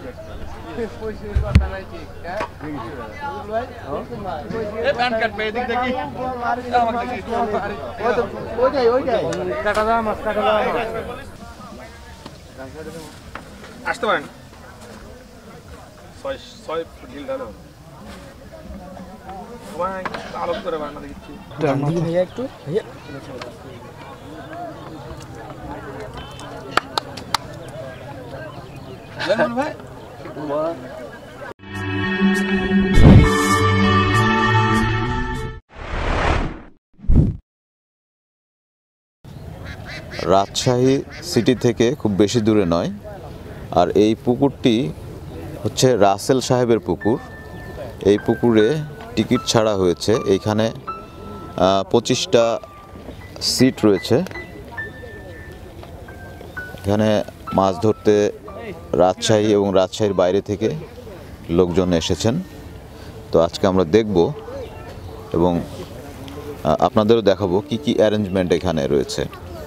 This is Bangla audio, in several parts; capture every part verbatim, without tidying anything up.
আসতে পারেন ছয় ছয় ঢিল ঢালো সবাই আরোপ করে বানা দেখছি ভাইয়া একটু ভাইয়া লেমন ভাই রাজশাহী সিটি থেকে খুব বেশি দূরে নয় আর এই পুকুরটি হচ্ছে রাসেল সাহেবের পুকুর। এই পুকুরে টিকিট ছাড়া হয়েছে। এইখানে পঁচিশটা সিট রয়েছে। এখানে মাছ ধরতে রাজশাহী এবং রাজশাহীর বাইরে থেকে লোকজন এসেছেন। তো আজকে আমরা দেখব এবং আপনাদেরও দেখাবো কি কি অ্যারেঞ্জমেন্ট এখানে রয়েছে।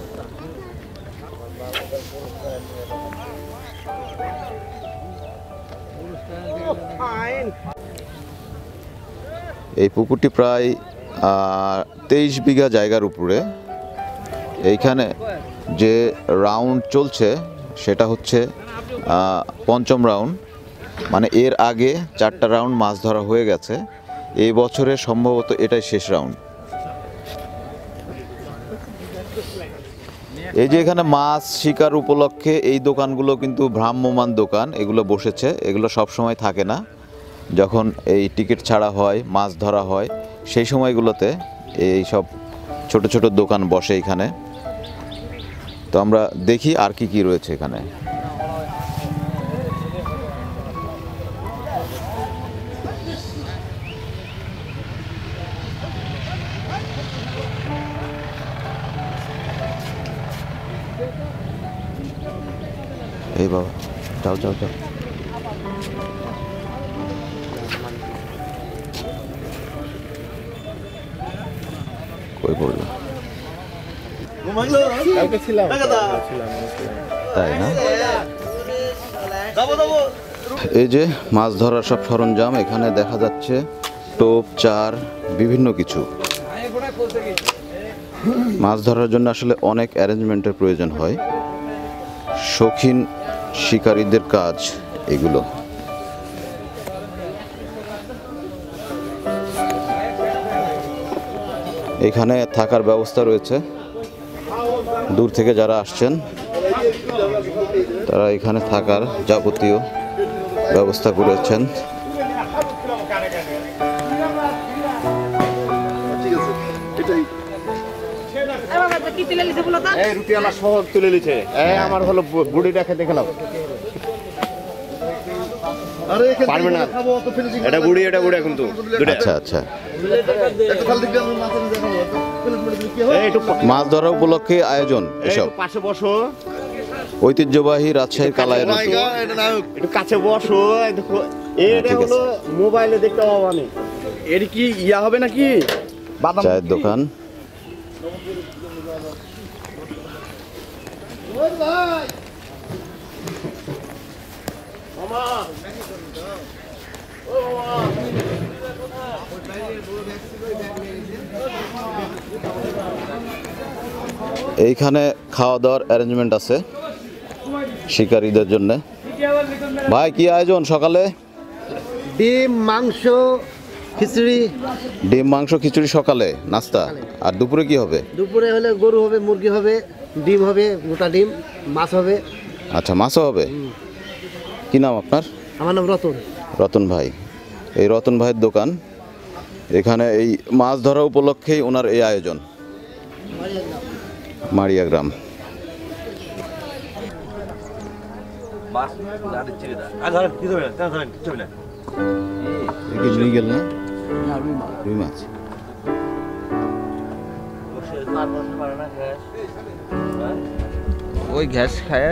এই পুকুরটি প্রায় তেইশ বিঘা জায়গার উপরে। এইখানে যে রাউন্ড চলছে সেটা হচ্ছে পঞ্চম রাউন্ড, মানে এর আগে চারটা রাউন্ড মাছ ধরা হয়ে গেছে। এই বছরে সম্ভবত এটাই শেষ রাউন্ড। এই যে এখানে মাছ শিকার উপলক্ষে এই দোকানগুলো কিন্তু ভ্রাম্যমান দোকান, এগুলো বসেছে। এগুলো সব সময় থাকে না, যখন এই টিকিট ছাড়া হয়, মাছ ধরা হয়, সেই সময়গুলোতে এই সব ছোট ছোট দোকান বসে এখানে। তো আমরা দেখি আর কি কি রয়েছে এখানে। এই বাবা যাও যাও যাও। কই পড়লো? তাই না? এই যে মাছ ধরার সব সরঞ্জাম এখানে দেখা যাচ্ছে, টোপ, চার, বিভিন্ন কিছু। মাছ ধরার জন্য আসলে অনেক অ্যারেঞ্জমেন্টের প্রয়োজন হয়। শৌখিন শিকারীদের কাজ এগুলো। এখানে থাকার ব্যবস্থা রয়েছে। দূর থেকে যারা আসছেন তারা এখানে থাকার যাবতীয় ব্যবস্থা করেছেন। আমার হলো বুড়িটা খেতে খেলাম। এটা বুড়ি, এটা বুড়ি এখন তো। আচ্ছা আচ্ছা। মাছ ধরা উপলক্ষে আয়োজন এসব। পাশে বসো। ঐতিহ্যবাহী রাজশাহীর কালায়ের একটু কাছে বসো। এটা হলো মোবাইলে দেখতে পাওয়া নেই। এর কি ইয়া হবে নাকি? চায়ের দোকান। এইখানে খাওয়া দাওয়ার অ্যারেঞ্জমেন্ট আছে শিকারীদের জন্য। ভাই কি আয়োজন সকালে? ডিম, মাংস, খিচুড়ি। ডিম, মাংস, খিচুড়ি সকালে নাস্তা। আর দুপুরে কি হবে? দুপুরে হলে গরু হবে, মুরগি হবে, ডিম হবে, গোটা ডিম, মাছ হবে। আচ্ছা, মাছও হবে। কি নাম আপনার? আমার নাম রতন। রতন ভাই। এই রতন ভাইয়ের দোকান। এখানে এই মাছ ধরা উপলক্ষেই ওনার এই আয়োজন। মারিয়া গ্রাম। রুই মাছ। ওই গ্যাস খায়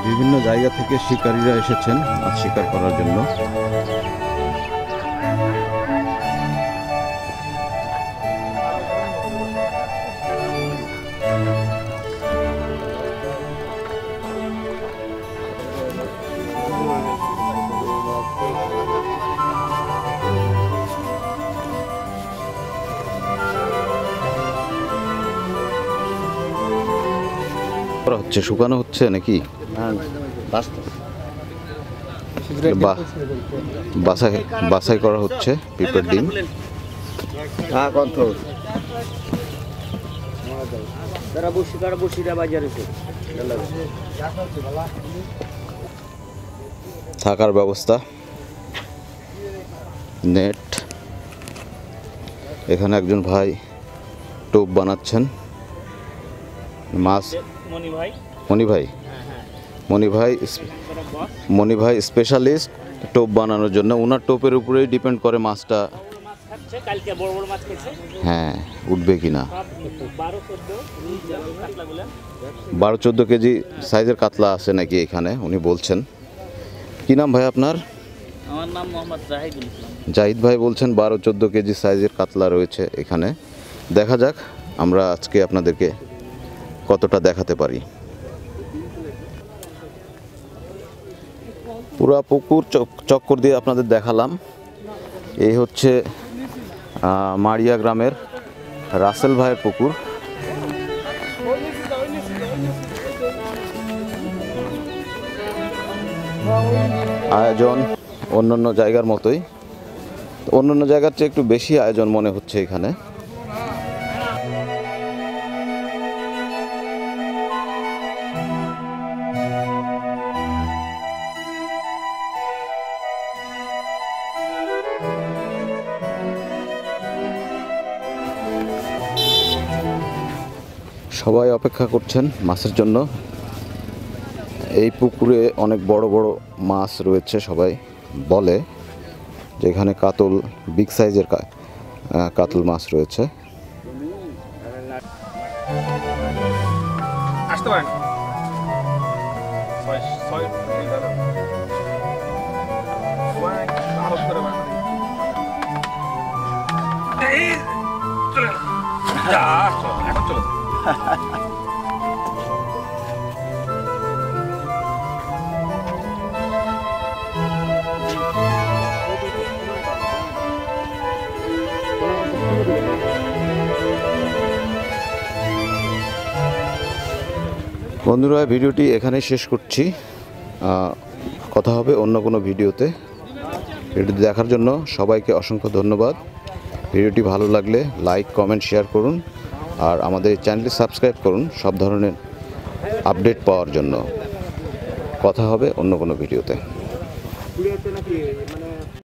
বিভিন্ন জায়গা থেকে শিকারীরা এসেছেন মাছ শিকার করার জন্য। করা হচ্ছে, শুকানো হচ্ছে নাকি? বা- বাছাই বাছাই করা হচ্ছে পিঁপড়ের ডিম। থাকার ব্যবস্থা, নেট। এখানে একজন ভাই টোপ বানাচ্ছেন মাছ। মনি ভাই মনি ভাই মনি ভাই স্পেশালিস্ট টোপ বানানোর জন্য। ওনার টোপের উপরেই ডিপেন্ড করে মাছটা হ্যাঁ উঠবে কিনা। বারো চোদ্দো কেজি সাইজের কাতলা আছে নাকি এখানে উনি বলছেন। কি নাম ভাই আপনার? আমার নাম মোহাম্মদ জাহিদ। জাহিদ ভাই বলছেন বারো চোদ্দো কেজি সাইজের কাতলা রয়েছে এখানে। দেখা যাক আমরা আজকে আপনাদেরকে কতটা দেখাতে পারি। পুরা পুকুর চক্কর দিয়ে আপনাদের দেখালাম। এই হচ্ছে মারিয়া গ্রামের রাসেল ভাইয়ের পুকুর। আয়োজন অন্যান্য জায়গার মতোই, অন্যান্য জায়গার চেয়ে একটু বেশি আয়োজন মনে হচ্ছে এখানে। সবাই অপেক্ষা করছেন মাছের জন্য। এই পুকুরে অনেক বড় বড় মাছ রয়েছে। সবাই বলে যে এখানে কাতল, বিগ সাইজের কাতল মাছ রয়েছে। আসতে পারেন। ছয় ছয় আরো করে বানাতে এই চলে যা চলো এখন চলো। বন্ধুরা ভিডিওটি এখানে শেষ করছি। কথা হবে অন্য কোনো ভিডিওতে। ভিডিওটি দেখার জন্য সবাইকে অসংখ্য ধন্যবাদ। ভিডিওটি ভালো লাগলে লাইক, কমেন্ট, শেয়ার করুন আর আমাদের এই চ্যানেলটি সাবস্ক্রাইব করুন সব ধরনের আপডেট পাওয়ার জন্য। কথা হবে অন্য কোনো ভিডিওতে।